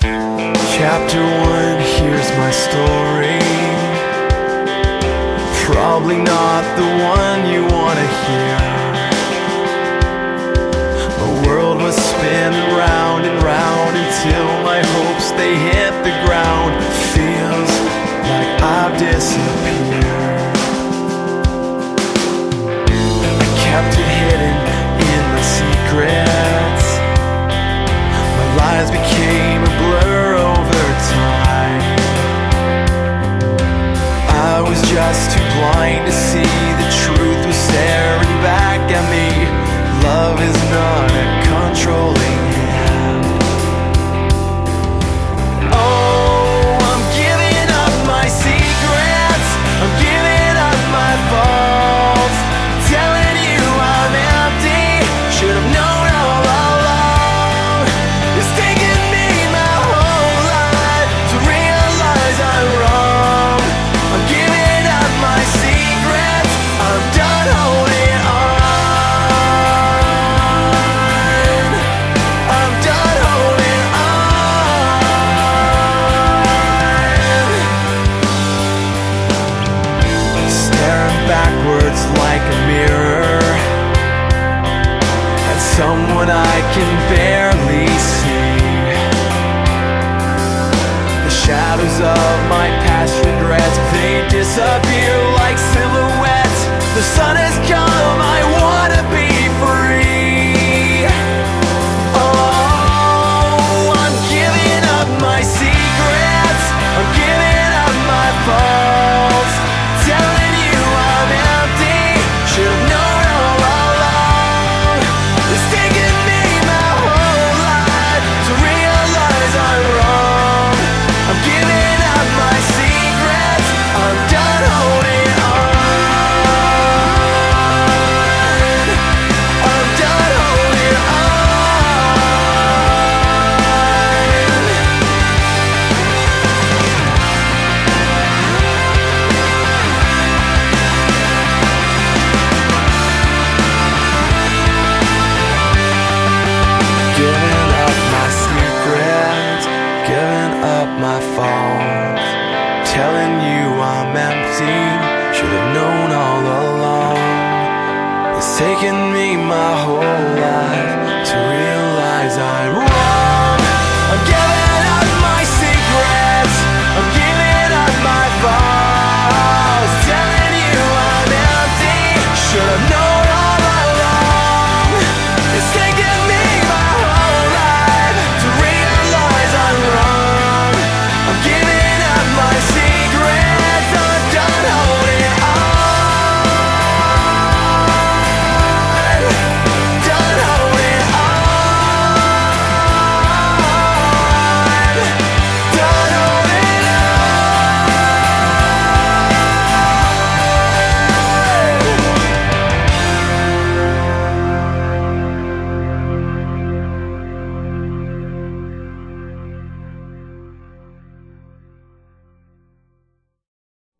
Chapter 1, here's my story. Probably not the one you wanna hear. My world was spinning round and round until my hopes, they hit the ground. Feels like I've disappeared. I kept it hidden in my secrets. My lies became a blur over time. I was just too blind to see the truth was staring back at me. Love is not a controlling hand. Oh, I'm giving up my secrets, I'm giving up my faults, telling you I'm empty, should have known all along. It's taken me my whole life to realize I'm wrong. I'm giving up my secrets, I'm done holding on. I'm done holding on. Staring backwards like a mirror at someone I can barely see. The shadows of my past regrets, they disappear like silhouettes. The sun has come, I wanna be free. Oh, I'm giving up my secrets, I'm giving up my faults, telling you I'm empty, should've known all along. It's taken me my whole life to realize I'm wrong. I'm giving up my secrets, I'm done holding on. I'm done holding on. Giving up my secrets, giving up my faults, telling you I'm empty, should've known all along. It's taken me my whole